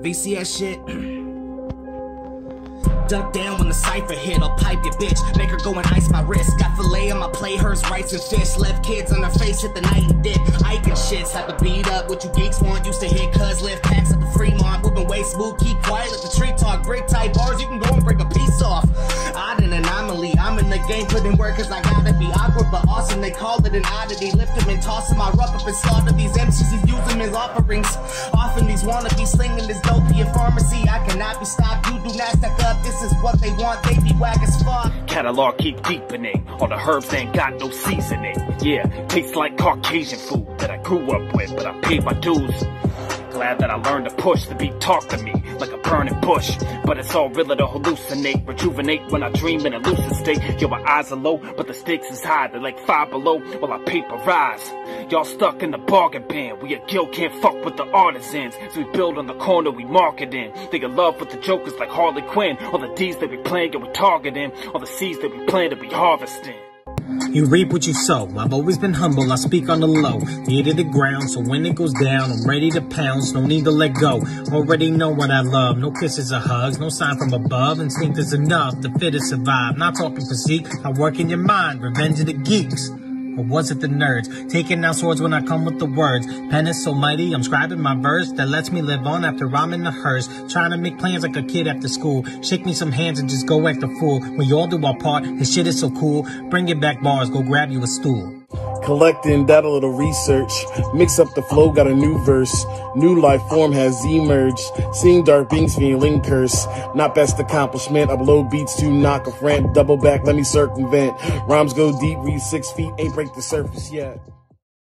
VCS shit. Duck down when the cypher hit, I'll pipe your bitch, make her go and ice my wrist. Got filet on my plate, hers rice and fish. Left kids on her face, hit the night and dip. Ike and shit, slap a beat up, what you geeks want. Used to hit cuz, lift packs at the Fremont. Moving way smooth, keep quiet, let the tree talk. Break tight bars, you can go and break a piece off. Odd and anomaly, I'm in the game, putting work cause I gotta be awkward but awesome. They call it an oddity, lift him and toss him. I rough up and slaughter these MCs, he's using as offerings. Often these wannabes slinging this dope to your pharmacy. I cannot be stopped, you do not stack up. This is what they want, they be whack as fuck. Catalog keep deepening, all the herbs ain't got no seasoning. Yeah, tastes like Caucasian food that I grew up with, but I paid my dues. Glad that I learned to push the beat talk to me like a burning bush. But it's all realer to hallucinate, rejuvenate when I dream in a lucid state. Yo, my eyes are low, but the stakes is high. They're like 5 below while I paper rise. Y'all stuck in the bargain bin. We a guild can't fuck with the artisans. So we build on the corner we market in. They in love with the jokers like Harley Quinn. All the D's that we playing get we targeting. All the C's that we plan to be harvesting. You reap what you sow. I've always been humble, I speak on the low. Ear to the ground, so when it goes down, I'm ready to pounce, no need to let go. Already know what I love, no kisses or hugs, no sign from above. Instinct is enough, the fittest survive. Not talking physique, I work in your mind, revenge of the geeks. Or was it the nerds? Taking out swords when I come with the words. Pen is so mighty, I'm scribing my verse that lets me live on after I'm in the hearse. Trying to make plans like a kid after school. Shake me some hands and just go act a fool. We all do our part, this shit is so cool. Bring it back bars, go grab you a stool. Collecting that a little research, mix up the flow, got a new verse. New life form has emerged. Seeing dark beings feeling curse. Not best accomplishment, upload beats to knock a friend. Double back, let me circumvent. Rhymes go deep, read 6 feet, ain't break the surface yet.